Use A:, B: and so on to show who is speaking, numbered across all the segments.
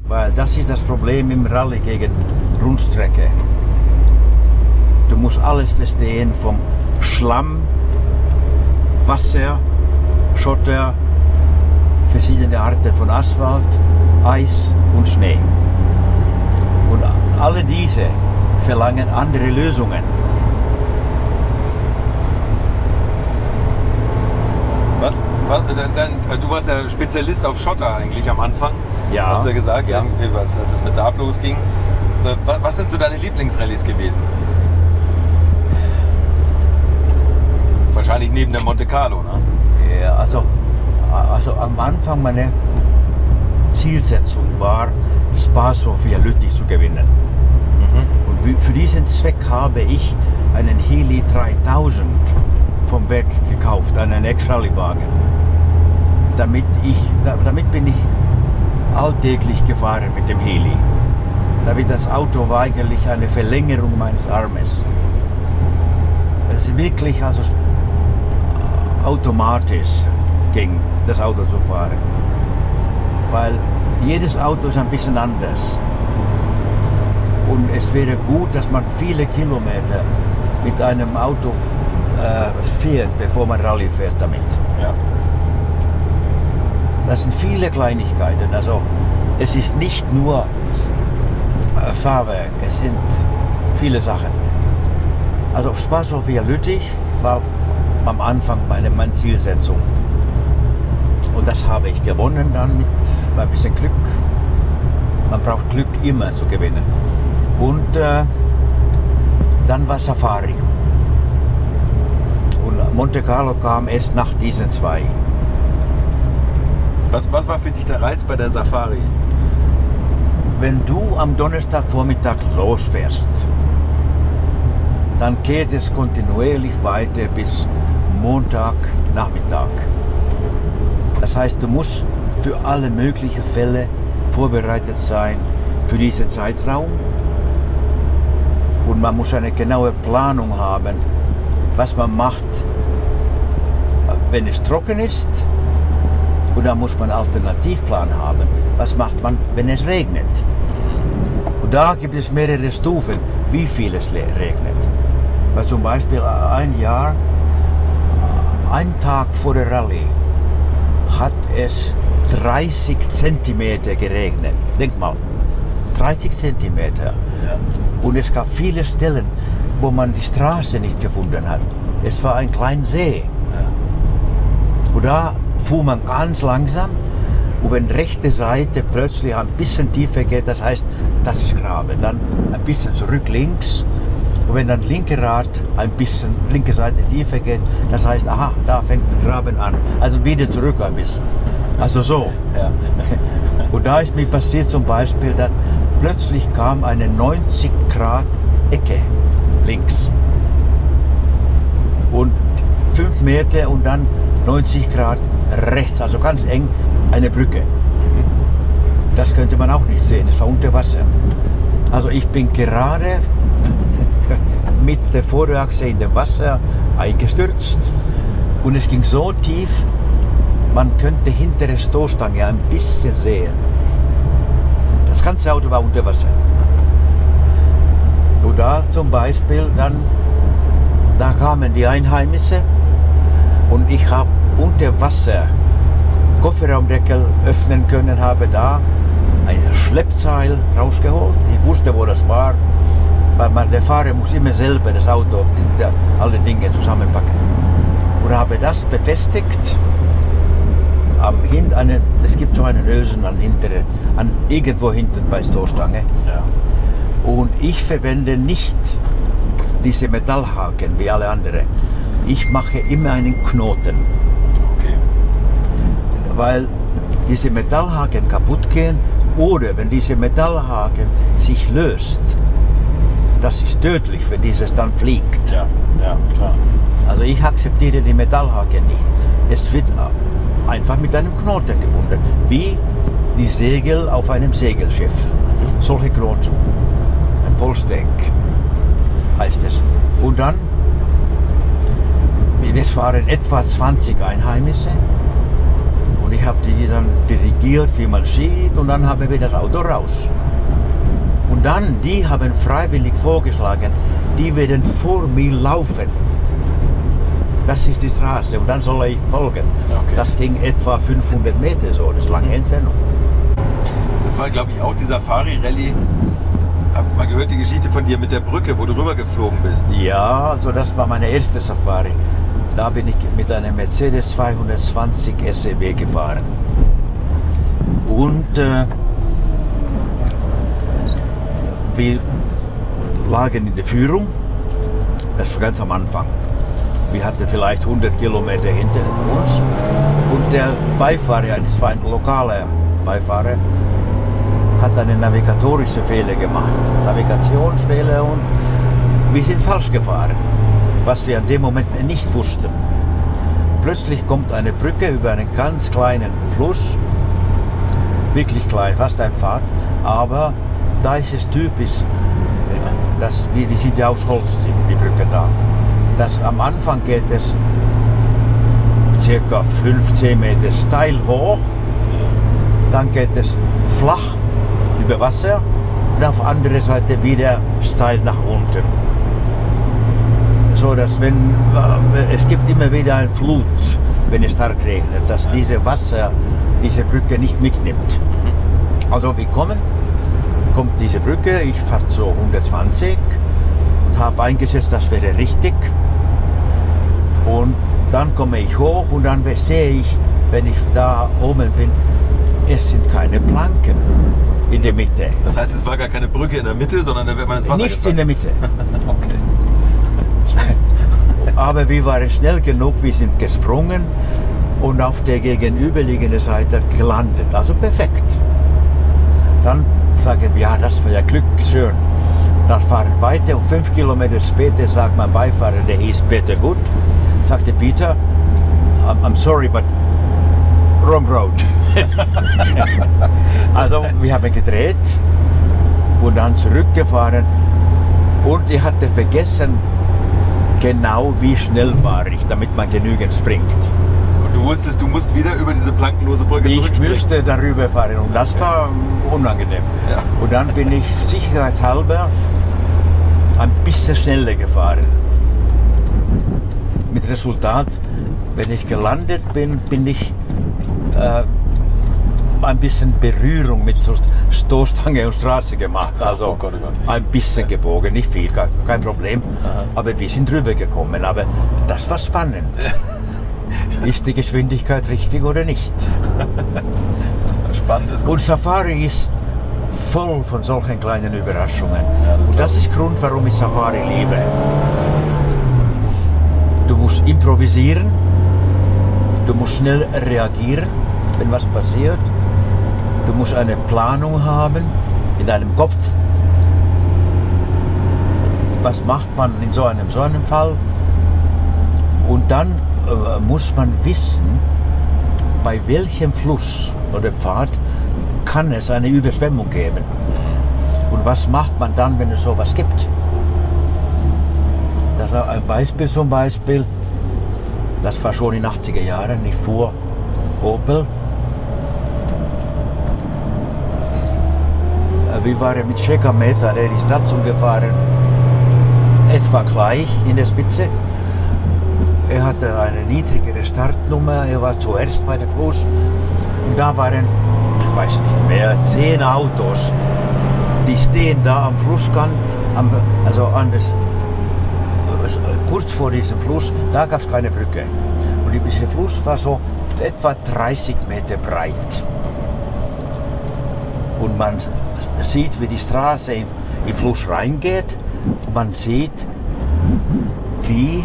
A: Weil das ist das Problem im Rallye gegen Rundstrecke. Du musst alles verstehen vom Schlamm, Wasser, Schotter, verschiedene Arten von Asphalt, Eis und Schnee. Und alle diese verlangen andere Lösungen.
B: Du warst ja Spezialist auf Schotter eigentlich am Anfang.
A: Ja.
B: Hast du ja gesagt,
A: ja.
B: Irgendwie, als es mit Saab losging. Was sind so deine Lieblingsrallyes gewesen? Wahrscheinlich neben der Monte Carlo, ne?
A: Ja, also am Anfang meine Zielsetzung war, Spa-Sofia Lüttich zu gewinnen. Und für diesen Zweck habe ich einen Healey 3000 vom Werk gekauft, einen Ex-Rallye-Wagen. Damit bin ich alltäglich gefahren mit dem Healey. Das Auto war eigentlich eine Verlängerung meines Armes. Es ist wirklich also automatisch ging, das Auto zu fahren. Weil jedes Auto ist ein bisschen anders. Und es wäre gut, dass man viele Kilometer mit einem Auto fährt, bevor man Rallye fährt damit.
B: Ja.
A: Das sind viele Kleinigkeiten. Also es ist nicht nur Fahrwerk, es sind viele Sachen. Also Spa-Sofia Lüttich war am Anfang meine Zielsetzung. Und das habe ich gewonnen dann mit ein bisschen Glück. Man braucht Glück immer zu gewinnen. Und dann war Safari. Und Monte Carlo kam erst nach diesen zwei.
B: Was war für dich der Reiz bei der Safari?
A: Wenn du am Donnerstagvormittag losfährst, dann geht es kontinuierlich weiter bis Montagnachmittag. Das heißt, du musst für alle möglichen Fälle vorbereitet sein für diesen Zeitraum. Und man muss eine genaue Planung haben, was man macht, wenn es trocken ist. Und dann muss man einen Alternativplan haben. Was macht man, wenn es regnet? Und da gibt es mehrere Stufen, wie viel es regnet. Weil zum Beispiel ein Jahr, einen Tag vor der Rallye, hat es 30 Zentimeter geregnet. Denk mal, 30 Zentimeter.
B: Ja.
A: Und es gab viele Stellen, wo man die Straße nicht gefunden hat. Es war ein kleiner See.
B: Ja.
A: Und da fuhr man ganz langsam. Und wenn rechte Seite plötzlich ein bisschen tiefer geht, das heißt, das ist Graben. Dann ein bisschen zurück links. Und wenn dann linke Rad ein bisschen, linke Seite tiefer geht, das heißt, aha, da fängt das Graben an. Also wieder zurück ein bisschen. Also so.
B: Ja.
A: Und da ist mir passiert zum Beispiel, dass plötzlich kam eine 90 Grad Ecke links. Und 5 Meter und dann 90 Grad rechts, also ganz eng, eine Brücke. Das könnte man auch nicht sehen, es war unter Wasser. Also ich bin gerade mit der Vorderachse in dem Wasser eingestürzt und es ging so tief, man könnte hinter der Stoßstange ein bisschen sehen. Das ganze Auto war unter Wasser. Und da zum Beispiel dann, da kamen die Einheimischen und ich habe unter Wasser Kofferraumdeckel öffnen können, habe da ein Schleppseil rausgeholt. Ich wusste, wo das war, weil der Fahrer muss immer selber das Auto, alle Dinge zusammenpacken. Und habe das befestigt. Es gibt so einen Ösen irgendwo hinten bei Stoßstange.
B: Ja.
A: Und ich verwende nicht diese Metallhaken wie alle anderen. Ich mache immer einen Knoten.
B: Okay.
A: Weil diese Metallhaken kaputt gehen oder wenn diese Metallhaken sich löst, das ist tödlich, wenn dieses dann fliegt.
B: Ja, ja, klar.
A: Also ich akzeptiere die Metallhaken nicht. Es wird einfach mit einem Knoten gebunden, wie die Segel auf einem Segelschiff. Solche Knoten. Ein Polsteck heißt es. Und dann, es waren etwa 20 Einheimische Und ich habe die dann dirigiert, wie man sieht, und dann haben wir das Auto raus. Und dann, die haben freiwillig vorgeschlagen, die werden vor mir laufen. Das ist die Straße und dann soll ich folgen.
B: Okay.
A: Das ging etwa 500 Meter so, das ist lange Entfernung.
B: Das war, glaube ich, auch die Safari-Rallye. Hab mal gehört, die Geschichte von dir mit der Brücke, wo du rübergeflogen bist.
A: Ja, also das war meine erste Safari. Da bin ich mit einem Mercedes 220 SEB gefahren. Und wir lagen in der Führung, das war ganz am Anfang. Wir hatten vielleicht 100 Kilometer hinter uns und der Beifahrer, das war ein lokaler Beifahrer, hat einen navigatorischen Fehler gemacht, Navigationsfehler, und wir sind falsch gefahren, was wir an dem Moment nicht wussten. Plötzlich kommt eine Brücke über einen ganz kleinen Fluss, wirklich klein, fast ein Pfad, aber da ist es typisch, die sind ja aus Holz, die Brücke da. Am Anfang geht es ca. 15 Meter steil hoch, dann geht es flach über Wasser und auf der anderen Seite wieder steil nach unten. So dass es gibt immer wieder eine Flut, wenn es stark regnet, dass diese Wasser diese Brücke nicht mitnimmt. Also wir kommt diese Brücke, ich fahre so 120 und habe eingesetzt, das wäre richtig. Und dann komme ich hoch und dann sehe ich, wenn ich da oben bin, es sind keine Planken in der Mitte.
B: Das heißt, es war gar keine Brücke in der Mitte, sondern da wird man ins Wasser
A: Nichts
B: gefallen.
A: in der Mitte.
B: Okay.
A: Aber wir waren schnell genug, wir sind gesprungen und auf der gegenüberliegenden Seite gelandet. Also perfekt. Dann sagen wir, ja, das war ja Glück, schön. Dann fahren weiter und 5 Kilometer später sagt mein Beifahrer, der hieß Peter Gut, sagte Peter, I'm sorry, but wrong road. Also wir haben gedreht und dann zurückgefahren und ich hatte vergessen, genau wie schnell war ich, damit man genügend springt.
B: Und du wusstest, du musst wieder über diese plankenlose Brücke
A: Ich
B: zurückspringen.
A: müsste darüber fahren und das war unangenehm.
B: Ja.
A: Und dann bin ich sicherheitshalber ein bisschen schneller gefahren. Mit Resultat, wenn ich gelandet bin, bin ich ein bisschen Berührung mit Stoßstange und Straße gemacht. Also
B: Oh Gott, oh Gott.
A: ein bisschen gebogen, nicht viel, kein Problem.
B: Aha.
A: Aber wir sind rübergekommen. Aber das war spannend. Ist die Geschwindigkeit richtig oder nicht?
B: Spannend ist gut.
A: Und Safari ist voll von solchen kleinen Überraschungen.
B: Ja, das
A: Und das ist Grund, warum ich Safari liebe. Du musst improvisieren, du musst schnell reagieren, wenn was passiert. Du musst eine Planung haben in deinem Kopf. Was macht man in so einem Fall? Und dann muss man wissen, bei welchem Fluss oder Pfad kann es eine Überschwemmung geben. Und was macht man dann, wenn es sowas gibt? Das ist ein Beispiel zum Beispiel, das war schon in den 80er Jahren, ich fuhr Opel. Wir waren mit Checkermeter, der ist dazu gefahren, etwa gleich in der Spitze. Er hatte eine niedrigere Startnummer, er war zuerst bei dem Fluss. Und da waren, ich weiß nicht mehr, 10 Autos, die stehen da am Flusskant, kurz vor diesem Fluss, da gab es keine Brücke. Und dieser Fluss war so etwa 30 Meter breit. Und man sieht, wie die Straße im Fluss reingeht. Man sieht, wie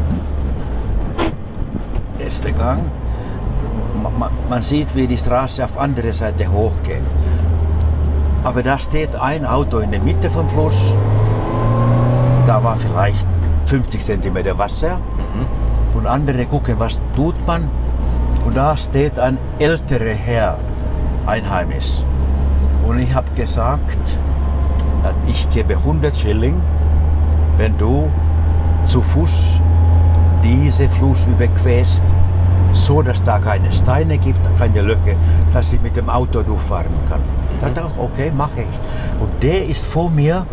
A: erster Gang, man sieht, wie die Straße auf andere Seite hochgeht. Aber da steht ein Auto in der Mitte vom Fluss. Da war vielleicht 50 cm Wasser. Und andere gucken, was tut man. Und da steht ein älterer Herr, Einheimisch. Und ich habe gesagt, ich gebe 100 Schilling, wenn du zu Fuß diesen Fluss überquerst so dass da keine Steine gibt, keine Löcher, dass ich mit dem Auto durchfahren kann. Ich dachte auch, okay, mache ich. Und der ist vor mir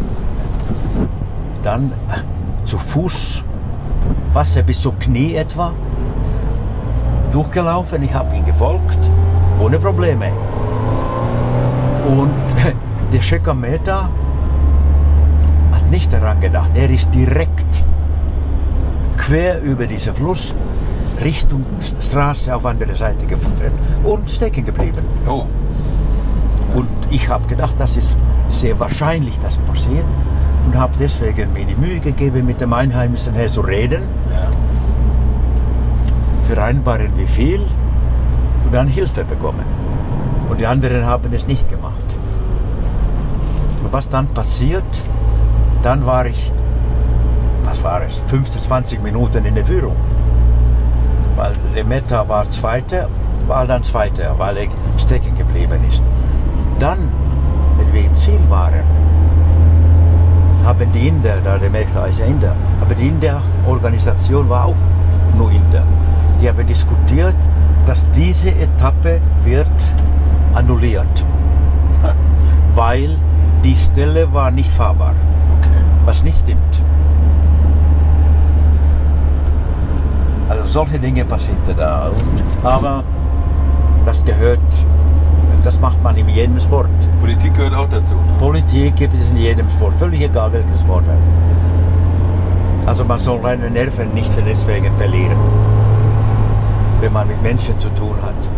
A: dann zu Fuß, Wasser bis zum Knie etwa, durchgelaufen. Ich habe ihn gefolgt, ohne Probleme. Und der Schöckermeter hat nicht daran gedacht. Er ist direkt quer über diesen Fluss Richtung Straße auf andere Seite gefahren und stecken geblieben.
B: Oh.
A: Und ich habe gedacht, das ist sehr wahrscheinlich, dass passiert. Und habe deswegen mir die Mühe gegeben, mit dem Einheimischen her zu reden.
B: Ja.
A: Vereinbaren wie viel und dann Hilfe bekommen. Und die anderen haben es nicht gemacht. Und was dann passiert, dann war ich, 15, 20 Minuten in der Führung. Weil der Meta war Zweiter, war dann Zweiter, weil er stecken geblieben ist. Dann, wenn wir im Ziel waren, haben die Inder, da der Meta ist ja Inder, aber die Inder-Organisation war auch nur Inder. Die haben diskutiert, dass diese Etappe wird annulliert, weil die Stelle war nicht fahrbar, was nicht stimmt. Also solche Dinge passierte da. Aber das gehört, das macht man in jedem Sport.
B: Politik gehört auch dazu. Ne?
A: Politik gibt es in jedem Sport, völlig egal welches Sport. Also man soll seine Nerven nicht deswegen verlieren, wenn man mit Menschen zu tun hat.